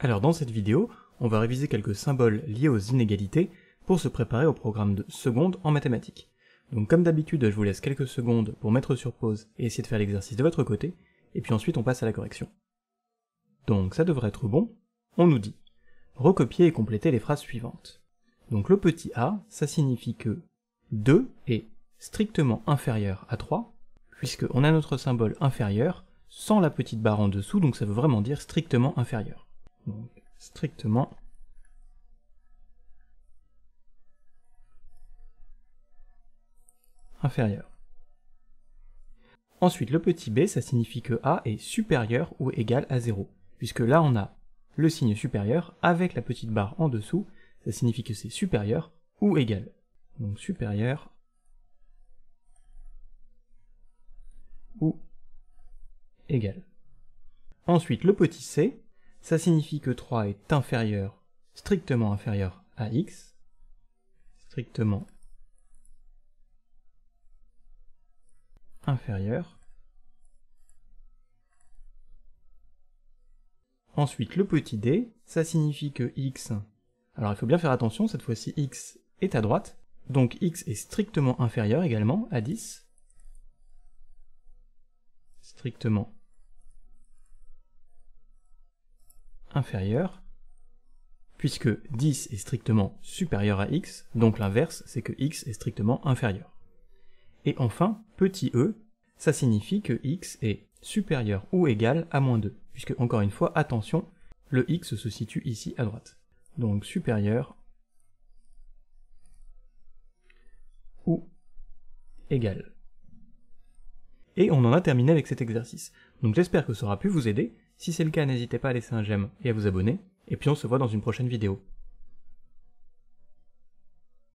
Alors dans cette vidéo, on va réviser quelques symboles liés aux inégalités pour se préparer au programme de seconde en mathématiques. Donc comme d'habitude, je vous laisse quelques secondes pour mettre sur pause et essayer de faire l'exercice de votre côté, et puis ensuite on passe à la correction. Donc ça devrait être bon, on nous dit « Recopier et compléter les phrases suivantes ». Donc le petit a, ça signifie que 2 est strictement inférieur à 3, puisqu'on a notre symbole inférieur sans la petite barre en dessous, donc ça veut vraiment dire strictement inférieur. Donc strictement inférieur. Ensuite, le petit b, ça signifie que a est supérieur ou égal à 0, puisque là on a le signe supérieur avec la petite barre en dessous, ça signifie que c'est supérieur ou égal. Donc supérieur ou égal. Ensuite, le petit c, ça signifie que 3 est inférieur, strictement inférieur à x, strictement inférieur. Ensuite, le petit d, ça signifie que x, alors il faut bien faire attention, cette fois-ci x est à droite, donc x est strictement inférieur également à 10, strictement inférieur, puisque 10 est strictement supérieur à x, donc l'inverse c'est que x est strictement inférieur. Et enfin, petit e, ça signifie que x est supérieur ou égal à moins 2, puisque encore une fois, attention, le x se situe ici à droite. Donc supérieur ou égal. Et on en a terminé avec cet exercice. Donc j'espère que ça aura pu vous aider. Si c'est le cas, n'hésitez pas à laisser un j'aime et à vous abonner, et puis on se voit dans une prochaine vidéo.